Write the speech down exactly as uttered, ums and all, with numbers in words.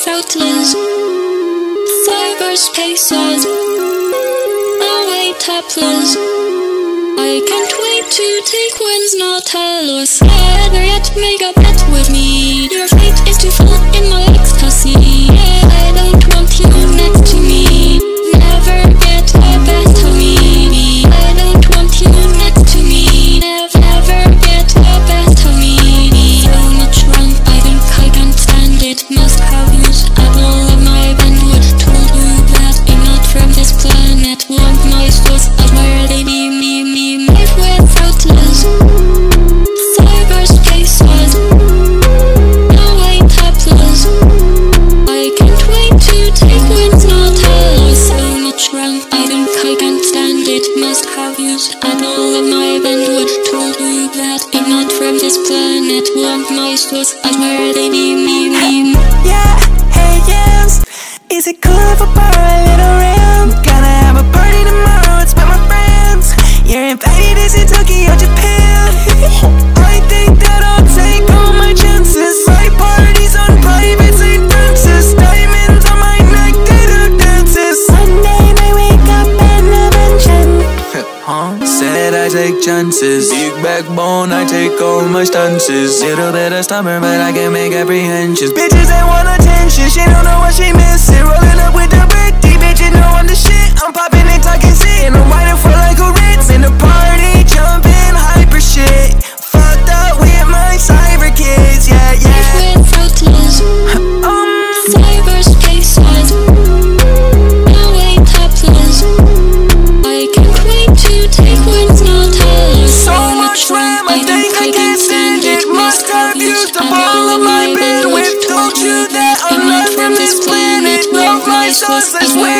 effortless. Cyberspaces, away tapless. I can't wait to take wins, not tellus. Never yet make a bet with me. Your fate is to fall in my ecstasy. Yeah, I don't want you next to me. Never get the best of me. I don't want you next to me. Never, never get the best of me. So much wrong, I think I can't stand it. Must have used up all of my bandwidth. Told you that I'm not from this planet. Want my source, I swear they be me, me. Life effortless. Cyberspaces, away tapless. I can't wait to take wins, not tellus. So much wrong, I think I can't stand it. Must have used up all of my bandwidth. Told you that I'm not from this planet. Want my source, I swear they be me, me. Yeah, hey, yes. Is it cool if I borrow a little rim? Gonna have a party tomorrow, it's with my friends. You're invited, it's in Tokyo, Japan. I think that I'll take all my chances. My party's on private Saint Francis. Diamonds on my neck, they do dances. One day I wake up and I mention huh? Said I take chances. Big backbone, I take all my stances. Little bit of stubborn, but I can make apprehensions. Bitches, they want attention, she don't know what she missing. Rolling up with the brick, these bitches know I'm the shit. I'm popping and talking shit, and I'm waiting for like a Ritz. In the party, jumping, hyper shit. Fucked up with my cyber kids, yeah, yeah. Effortless. um, Cyberspaces, away tapless. I can't wait to take wins, not tellus. So much RAM, I think I can't stand it. Must have used up all of my bandwidth. Told you that I'm not from this planet. Love my source, I swear